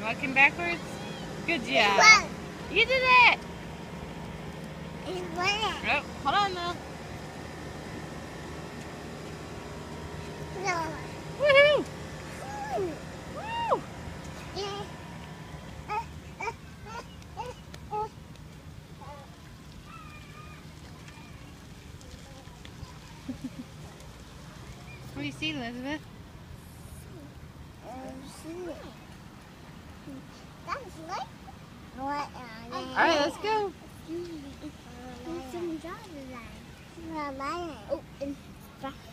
Walking backwards? Good job. You did it! Oh, hold on now. No. Woohoo! Woo! What do you see, Elizabeth? That's like what? Alright, let's go. Some jobs. Oh, and